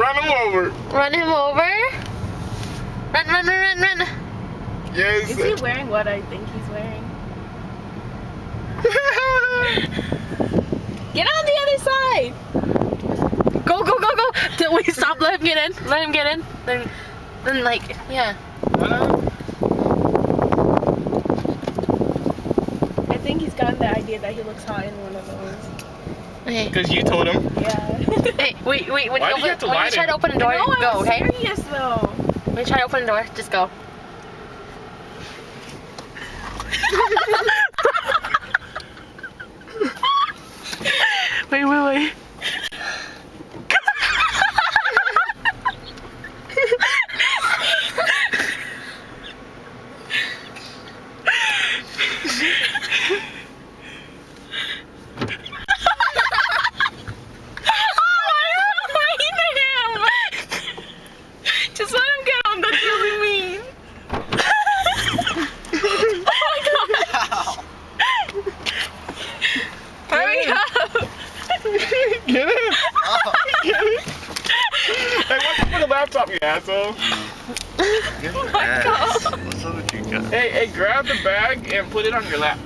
Run him over. Run him over? Run. Yes. Is he wearing what I think he's wearing? Get on the other side. Go. Till we stop, let him get in. Then like, yeah. I think he's gotten the idea that he looks hot in one of those. Okay. Because you told him. Yeah. Hey, wait. When Why do you have to lie to try him? to open the door, No, go, I'm okay? serious though. When you try to open the door, just go. Wait. Just let him get on. That's really mean. Hurry up! Get it? Get it? Hey, what's up with the laptop, you asshole? Oh my God. What's up with you guys? Hey, grab the bag and put it on your lap.